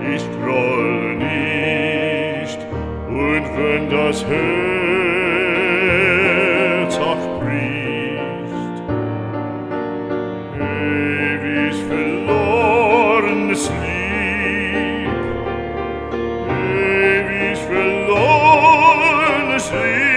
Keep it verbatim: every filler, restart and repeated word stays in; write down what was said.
ich groll nicht, und wenn das Herz auch bricht, ewig verlorenes Lieb, ewig verlorenes Lieb,